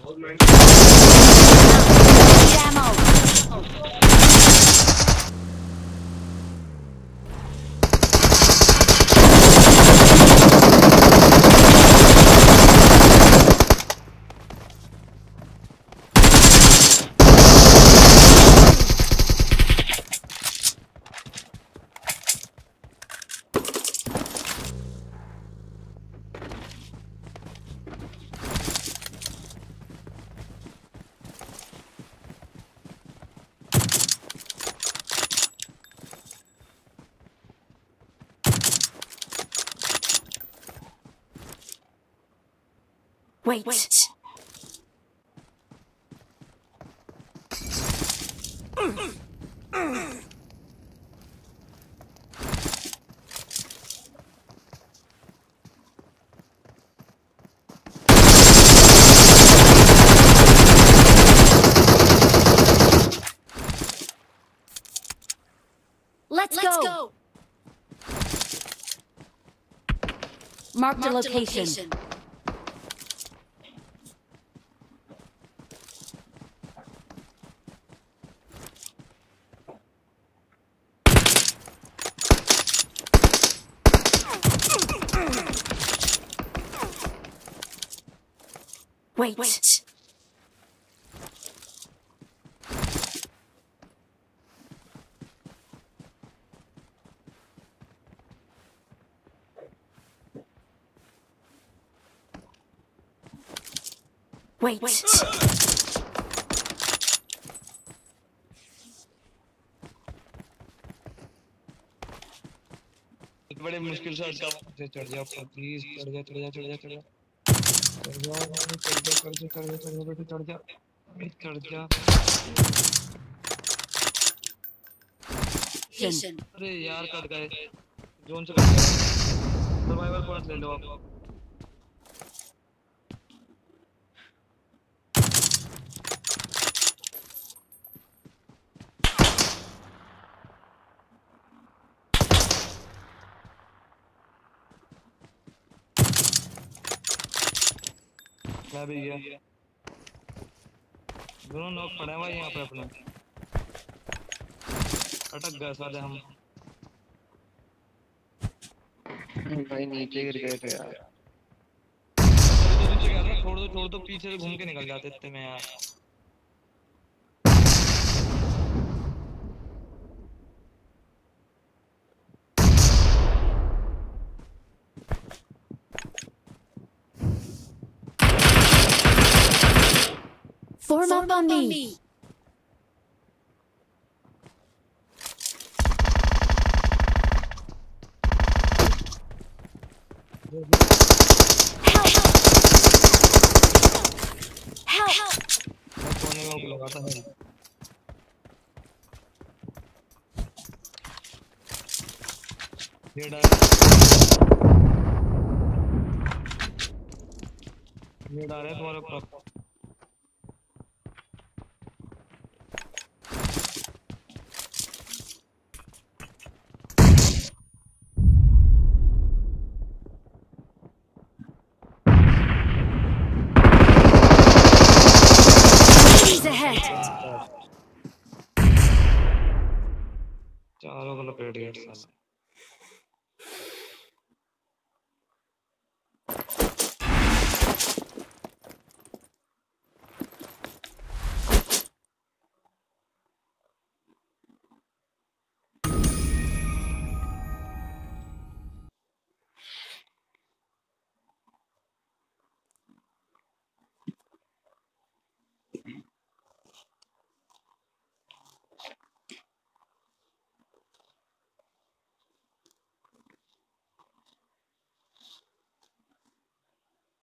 Wait. Let's go. Mark the location. Wait. बड़े मुश्किल से अटका से चढ़ जा प्लीज चढ़ जा बेटे चढ़ जा अरे यार कट गए जोन से कट गए सर्वाइवल पॉइंट ले लो आप मैं भी गया दोनों नॉक पड़े हैं भाई यहाँ पे अपने अटक गए साले हम भाई नीचे गिर गए थे यार नीचे गिर छोड़ दो पीछे से घूम के निकल जाते इतने में यार Form up on me. Help! कोने में लगाता है ये डाल है तुम्हारे ऊपर चारों को लपेट गया साला